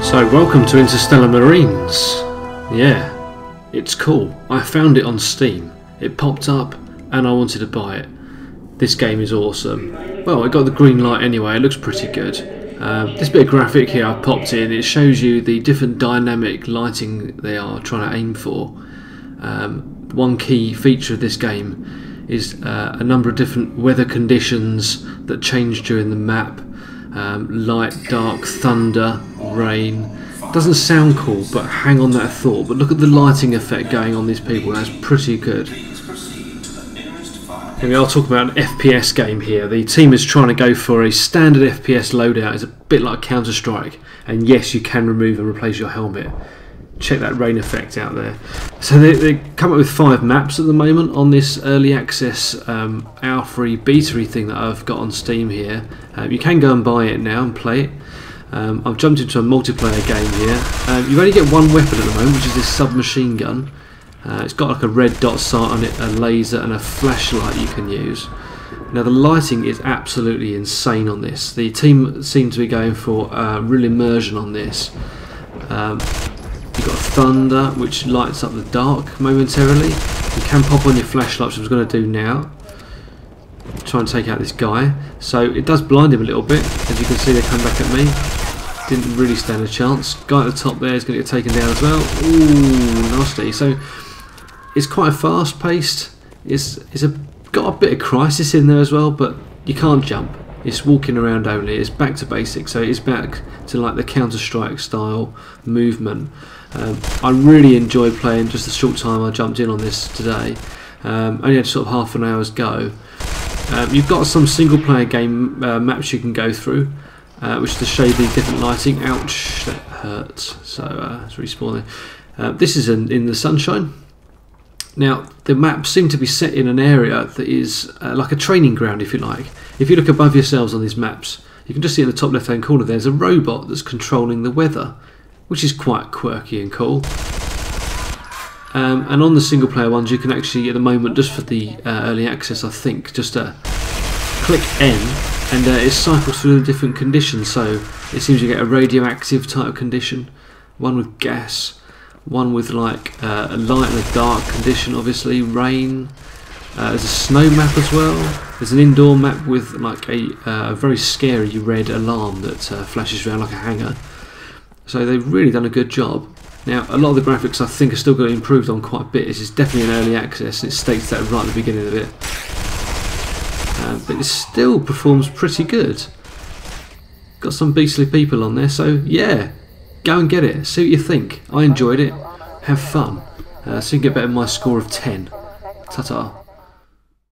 So welcome to Interstellar Marines. Yeah, it's cool. I found it on Steam. It popped up and I wanted to buy it. This game is awesome. Well, I got the green light anyway, it looks pretty good. This bit of graphic here I've popped in, it shows you the different dynamic lighting they are trying to aim for. One key feature of this game is a number of different weather conditions that change during the map. Light, dark, thunder, rain. Doesn't sound cool, but hang on that thought. But look at the lighting effect going on these people, that's pretty good. Anyway, I'll talk about an FPS game here. The team is trying to go for a standard FPS loadout. It's a bit like Counter-Strike, and yes, you can remove and replace your helmet. Check that rain effect out there. So they come up with 5 maps at the moment on this early access hour free beta thing that I've got on Steam here. You can go and buy it now and play it. I've jumped into a multiplayer game here. You only get one weapon at the moment, which is this submachine gun. It's got like a red dot sight on it, a laser and a flashlight you can use. Now the lighting is absolutely insane on this. The team seem to be going for real immersion on this. You've got thunder, which lights up the dark momentarily. You can pop on your flashlight, which I'm going to do now. Try and take out this guy. So it does blind him a little bit. As you can see, they come back at me. Didn't really stand a chance. Guy at the top there is going to get taken down as well. Ooh, nasty. So it's quite fast paced. It's got a bit of crisis in there as well, but you can't jump. It's walking around only. It's back to basics, so it's back to like the Counter-Strike style movement. I really enjoyed playing just the short time I jumped in on this today. Only had sort of half an hour's go. You've got some single player game maps you can go through, which to show the different lighting. Ouch, that hurts. So it's respawning. This is in the sunshine. Now the maps seem to be set in an area that is like a training ground, if you like. If you look above yourselves on these maps, you can just see in the top left hand corner there's a robot that's controlling the weather, which is quite quirky and cool. And on the single player ones you can actually, at the moment, just for the early access I think, just click N and it cycles through the different conditions. So it seems you get a radioactive type of condition, one with gas, one with like a light and a dark condition, obviously, rain. There's a snow map as well. There's an indoor map with like a very scary red alarm that flashes around like a hanger. So they've really done a good job. Now a lot of the graphics I think are still going to be improved on quite a bit. This is definitely an early access and it states that right at the beginning of it. But it still performs pretty good. Got some beastly people on there, so yeah, go and get it, see what you think. I enjoyed it, have fun. So you can get better than my score of 10. Ta-ta.